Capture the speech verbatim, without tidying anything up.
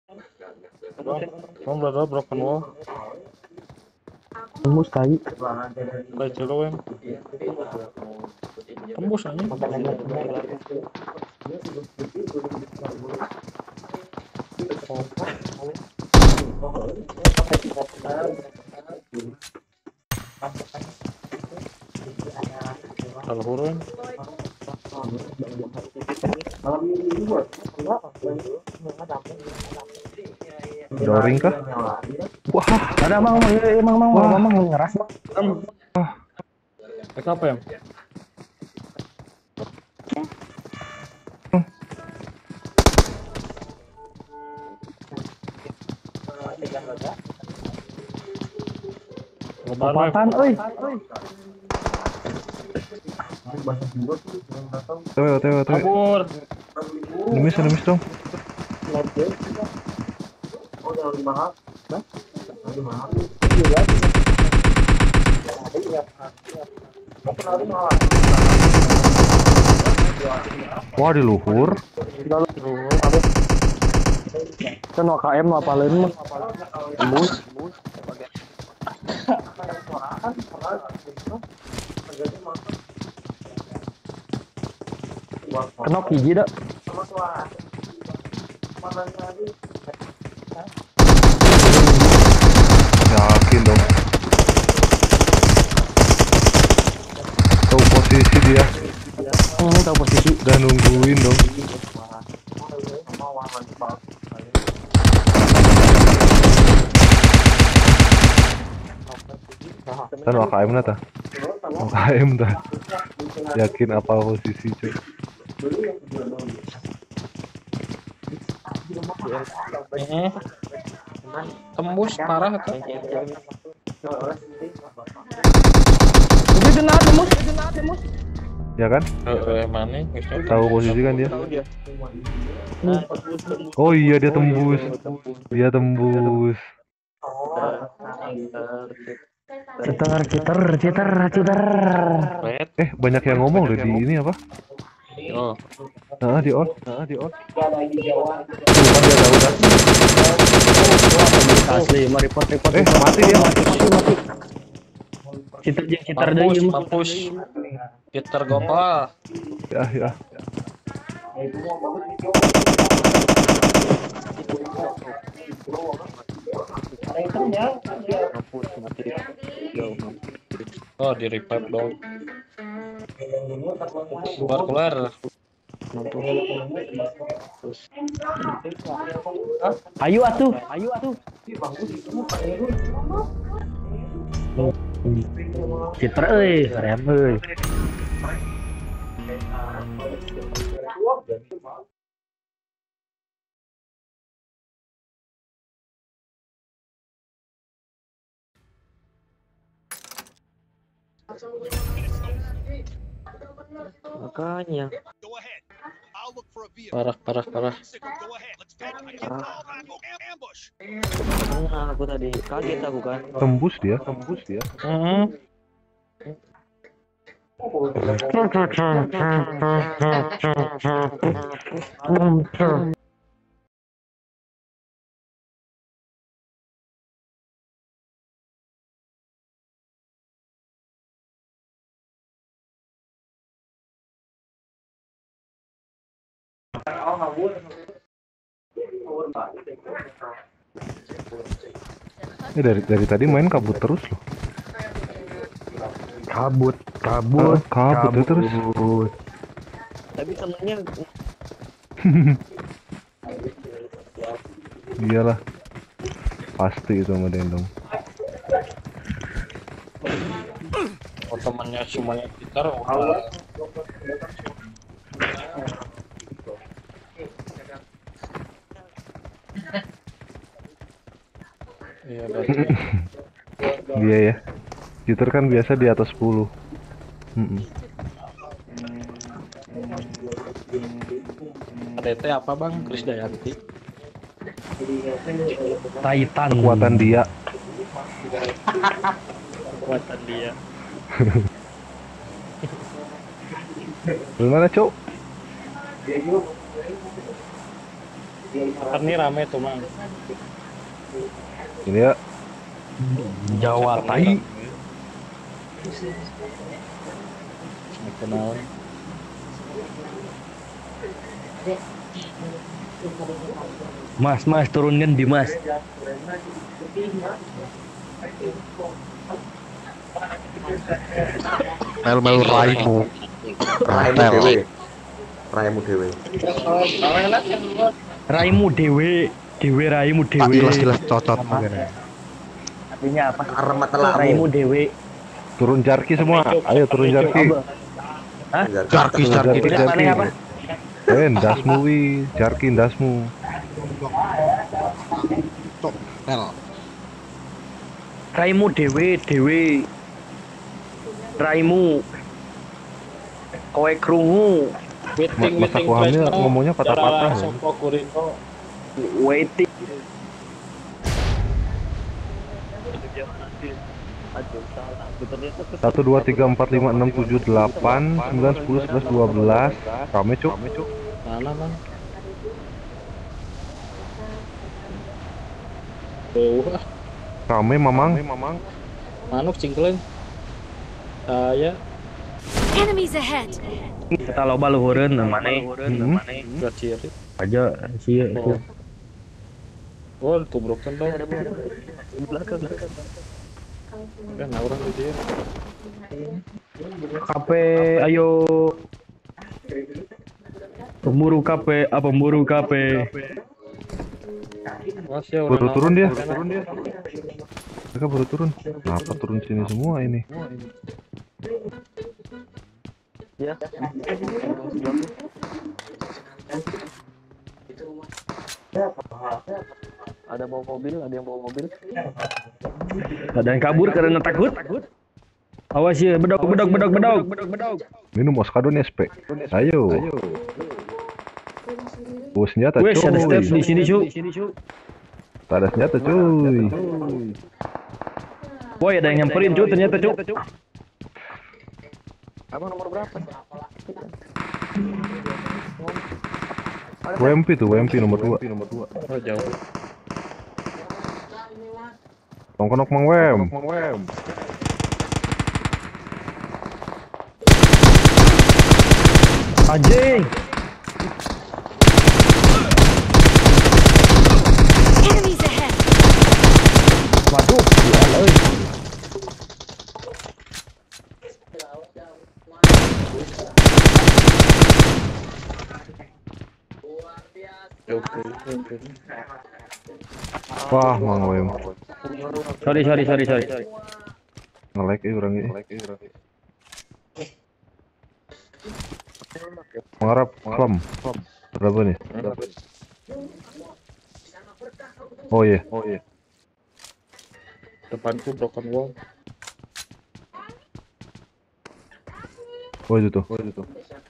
One brother broken wall. Tembus kali. Play zero em. Tembus aja. Kalau hurun. Doring kah? Wah, Ada mang, emang mang, Wah. mang, mang ngeras bang. Ek apa em? Apaan, oi? tewe, tewe, tewe. Kabur. Enemies, enemies dong. Wah, di luhur. Kan O K M apalin mah. Tembus. Kenok hiji dah. Yakin dong. Tahu posisi dia. Hmm, tahu posisi. Udah nungguin dong. Kan O K M lah tah. O K M dah. Yakin apa posisi cuy. Eh. Tembus parah tuh. Udah dengar tembus, dengar tembus. Ya kan? Eh, mana? Tahu posisi kan dia. Oh iya dia tembus. Dia tembus. Cetar, cetar, cetar, cetar. Red. Eh banyak yang ngomong deh di ini apa? Oh. Nah di on, nah di on. Tuh kan dia tahu kan? Asli, mau report, report. Eh mati dia mati. Cetar, cetar deh. Mampus, mampus. Peter Gopal. Ya ya. Oh, di revive dong. Keluar keluar. Ayo atuh, ayo atuh. Cetar euy, rem euy. Makanya Parah, parah, parah. Nah, aku tadi kaget aku kan. Tembus dia, tembus dia. Hmm. Eh dari dari tadi main kabut terus loh. Kabut, kabut, Ah, kabut ya terus. Tapi temennya Iyalah. Pasti itu sama Dendong. Oh, temannya semuanya Peter. Iya, berarti. Iya ya. Jitter kan biasa di atas sepuluh. Mm-mm. D T apa bang? Chris Dayanti. Titan. Kekuatan dia. Kekuatan dia. Gimana cok? Kan ini rame tuh mang. Ini ya. Jawa tai. Kenal. Mas, mas turunkan di mas. Mel-mel raimu. Raimu Ratel. dewe. Raimu dewe. Raimu dewe, dewe raimu Pak dewe. jelas-jelas cocot mungkin. Artinya apa? Karena telamu. Raimu dewe. Turun jarki semua. Ayo turun jarki. Hah? Jarki, jarki, Jarki, Tidak mana apa? Eh, ndasmu wi, jarki ndasmu. Mel. Raimu dewe, dewe. Raimu. Kowe krungu. Meeting Mas meeting aku hamil Presno, ngomongnya patah-patah. cara Sopo Kurito. Waiting. Satu dua tiga empat lima enam tujuh delapan sembilan sepuluh sebelas dua belas. Rame cuk. Mana mang? Tuh, Rame mamang. manuk cingkling. Saya Enemies ahead. Kita loba luhureun mana? Hmm. gak ciri. Aja sih. Oh, oh tubrukan dong. Kan orang di dia. Kape ayo. Pemburu kape, apa pemburu kape? Wah, ya, Baru orang turun dia. apa? Mereka baru turun. Kenapa turun sini semua ini? Ya. Ada bawa mobil, ada yang bawa mobil. Ada yang kabur karena takut. Awas ya, bedok, bedok, bedok, bedok. Minum Oskadon S P. Ayo. Oh, senjata Wes ada step di cuy. sini, cu. Tak ada senjata cuy. Woi, ada yang nyamperin, cu, ternyata, cu. Abang nomor berapa? W M P tuh, W M P nomor dua. Oh, jauh. Tongkonok Mang Wem. Anjing. Enemies ahead. Waduh, gila euy. Oke, oke. Wah, Mang Wem. Sorry, sorry, sorry, sorry. Nge-lag eh orang ini. Mengharap klem. Berapa nih? Oh iya. Oh iya. Depanku broken wall. Oh itu tuh. Oh itu tuh.